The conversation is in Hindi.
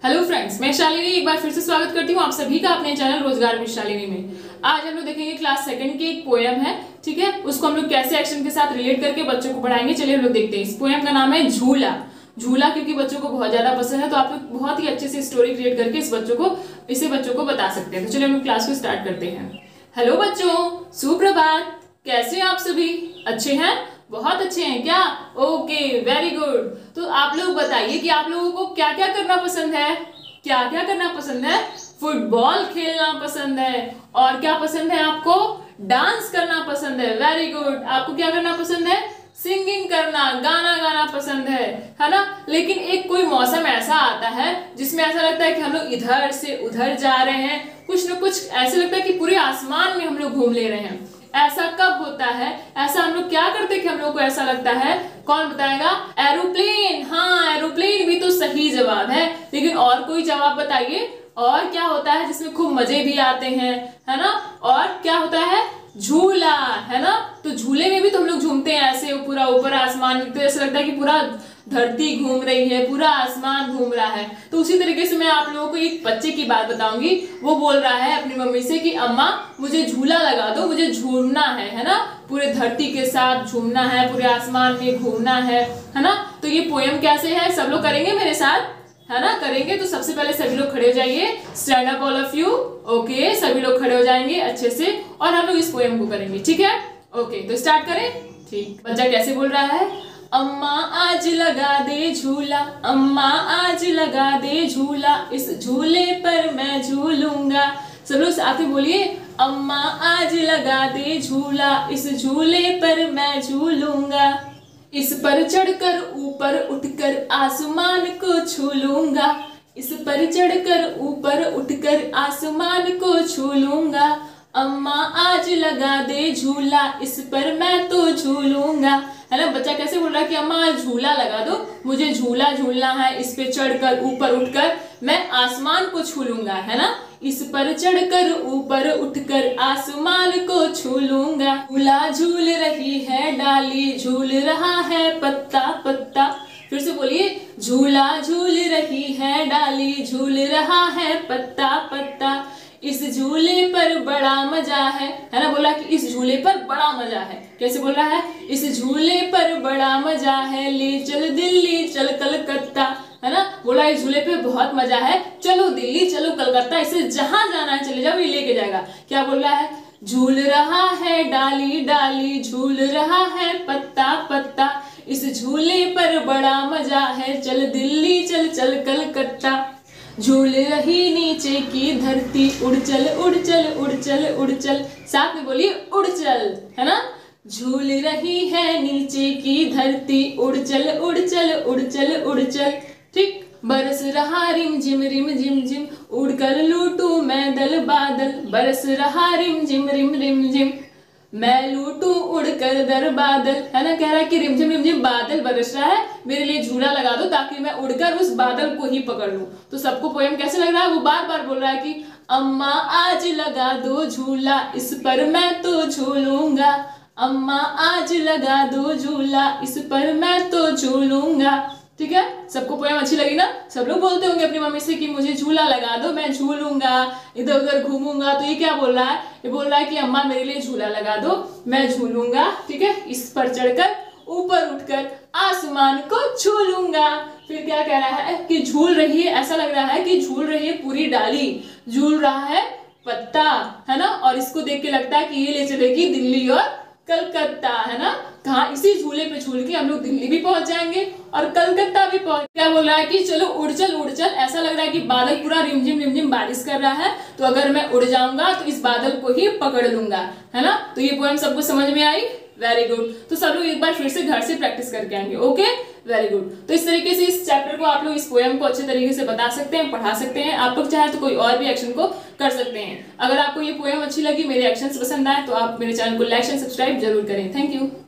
हेलो फ्रेंड्स, मैं शालिनी एक बार फिर से स्वागत करती हूँ आप सभी का अपने चैनल रोजगार विद शालिनी में। आज हम लोग देखेंगे क्लास सेकंड की एक पोएम है, ठीक है। उसको हम लोग कैसे एक्शन के साथ रिलेट करके बच्चों को पढ़ाएंगे, चलिए हम लोग देखते हैं। इस पोएम का नाम है झूला। झूला क्योंकि बच्चों को बहुत ज्यादा पसंद है, तो आप लोग बहुत ही अच्छे से स्टोरी क्रिएट करके इसे बच्चों को बता सकते हैं। तो चलिए हम लोग क्लास को स्टार्ट करते हैं। हेलो बच्चों, सुप्रभात। कैसे हैं आप सभी? अच्छे हैं? बहुत अच्छे हैं क्या? Okay, very good. तो आप लोग बताइए कि आप लोगों को क्या क्या करना पसंद है? क्या क्या करना पसंद है? फुटबॉल खेलना पसंद है। और क्या पसंद है आपको? डांस करना पसंद है। Very good. आपको क्या करना पसंद है? सिंगिंग करना, गाना गाना पसंद है ना। लेकिन एक कोई मौसम ऐसा आता है जिसमें ऐसा लगता है कि हम लोग इधर से उधर जा रहे हैं, कुछ न कुछ ऐसे लगता है कि पूरे आसमान में हम लोग घूम ले रहे हैं। ऐसा कब होता है? ऐसा हम लोग क्या करते कि हम लोग को ऐसा लगता है? कौन बताएगा? एरोप्लेन। हाँ, एरोप्लेन भी तो सही जवाब है, लेकिन और कोई जवाब बताइए। और क्या होता है जिसमें खूब मजे भी आते हैं, है ना? और क्या होता है? झूला, है ना। तो झूले में भी तो हम लोग झूमते हैं ऐसे, पूरा ऊपर आसमान, तो ऐसा लगता है कि पूरा धरती घूम रही है, पूरा आसमान घूम रहा है। तो उसी तरीके से मैं आप लोगों को एक बच्चे की बात बताऊंगी। वो बोल रहा है अपनी मम्मी से कि अम्मा मुझे झूला लगा दो, मुझे झूमना है ना। पूरे धरती के साथ झूमना है, पूरे आसमान में घूमना है ना। तो ये पोएम कैसे है, सब लोग करेंगे मेरे साथ, है ना? करेंगे। तो सबसे पहले सभी लोग खड़े हो जाइए। Stand up all of you. Okay, सभी लोग खड़े हो जाएंगे अच्छे से और हम लोग इस पोएम को करेंगे, ठीक है? ओके, तो स्टार्ट करें। ठीक, बच्चा कैसे बोल रहा है? अम्मा आज लगा दे झूला, अम्मा आज लगा दे झूला, इस झूले पर मैं झूलूंगा। सब लोग साथ में बोलिए, अम्मा आज लगा दे झूला, इस झूले पर मैं झूलूंगा। इस पर चढ़कर ऊपर उठकर आसमान को छू लूंगा, इस पर चढ़कर ऊपर उठकर आसमान को छू लूंगा। अम्मा आज लगा दे झूला, इस पर मैं तो झूलूंगा। है ना? बच्चा कैसे बोल रहा है कि अम्मा झूला लगा दो, मुझे झूला झूलना है, इस पे चढ़कर ऊपर उठकर मैं आसमान को छू लूंगा, है ना। इस पर चढ़कर ऊपर उठकर आसमान को छू लूंगा। झूला झूल रही है डाली, झूल रहा है पत्ता पत्ता। फिर से बोलिए, झूला झूल रही है डाली, झूल रहा है पत्ता पत्ता। इस झूले पर बड़ा मजा है ना। बोला कि इस झूले पर बड़ा मजा है। कैसे बोल रहा है? इस झूले पर बड़ा मजा है, ले चल दिल्ली चल कलकत्ता, है ना। बोला इस झूले पे बहुत मजा है, चलो दिल्ली चलो कलकत्ता, इसे जहां जाना है चले जाओ, ये लेके जाएगा। क्या बोल रहा है? झूल रहा है डाली डाली, झूल रहा है पत्ता पत्ता, इस झूले पर बड़ा मजा है, चल दिल्ली चल चल कलकत्ता। झूल रही नीचे की धरती, उड़ चल उड़ चल उड़ चल उड़ चल। साथ में बोलिए, उड़ चल, है ना। झूल रही है नीचे की धरती, उड़ चल उड़ चल उड़ चल उड़ चल। ठीक, बरस रहा रिम झिम झिम, उड़कर लूटू मैं दल बादल, बरस रहा रिम झिम झिम, मैं लूटू उड़कर दर बादल, है ना। कह रहा है कि रिमझिम बादल बरस रहा है, मेरे लिए झूला लगा दो ताकि मैं उड़कर उस बादल को ही पकड़ लूं। तो सबको पोएम कैसे लग रहा है? वो बार बार बोल रहा है कि अम्मा आज लगा दो झूला, इस पर मैं तो झूलूंगा। अम्मा आज लगा दो झूला, इस पर मैं तो झूलूंगा। ठीक है, सबको पोएम अच्छी लगी ना? सब लोग बोलते होंगे अपनी मम्मी से कि मुझे झूला लगा दो, मैं झूलूंगा, इधर उधर घूमूंगा। तो ये क्या बोल रहा है? ये बोल रहा है कि अम्मा मेरे लिए झूला लगा दो, मैं झूलूंगा, ठीक है, इस पर चढ़कर ऊपर उठकर आसमान को छू लूंगा। फिर क्या कह रहा है कि झूल रही है, ऐसा लग रहा है कि झूल रही है पूरी डाली, झूल रहा है पत्ता, है ना। और इसको देख के लगता है कि ये ले चलेगी दिल्ली और कलकत्ता, है ना। कहा इसी झूले पे झूल के हम लोग दिल्ली भी पहुंच जाएंगे और कलकत्ता भी पहुंच। क्या बोल रहा है कि चलो उड़ चल, ऐसा लग रहा है कि बादल पूरा रिमझिम बारिश कर रहा है, तो अगर मैं उड़ जाऊंगा तो इस बादल को ही पकड़ लूंगा, है ना। तो ये पोएम सबको समझ में आई? Very good. तो सब लोग एक बार फिर से घर से प्रैक्टिस करके आएंगे। Okay, very good. तो इस तरीके से इस चैप्टर को आप लोग, इस पोएम को अच्छे तरीके से बता सकते हैं, पढ़ा सकते हैं। आप लोग चाहे तो कोई और भी एक्शन को कर सकते हैं। अगर आपको ये पोएम अच्छी लगी, मेरे एक्शंस पसंद आए, तो आप मेरे चैनल को लाइक एंड सब्सक्राइब जरूर करें। Thank you.